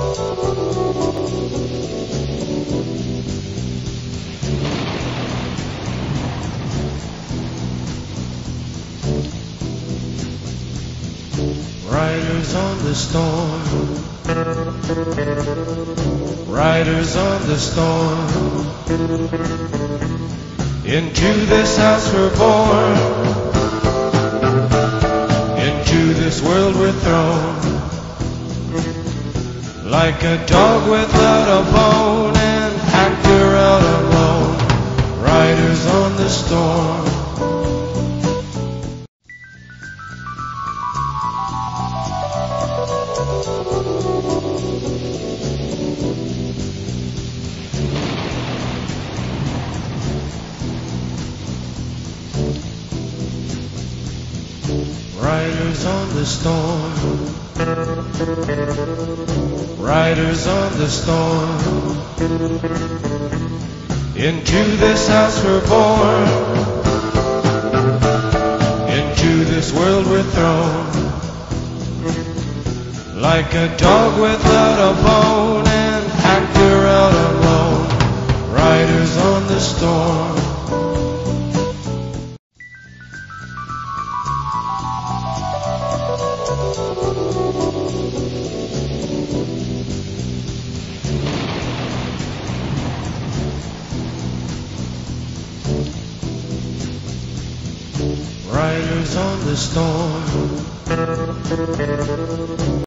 Riders on the storm, riders on the storm. Into this house we're born, into this world we're thrown. Like a dog without a bone, an actor out alone. Riders on the storm. Riders on the storm, riders on the storm. Into this house we're born, into this world we're thrown. Like a dog without a bone, an actor out alone. Riders on the storm. Riders on the storm.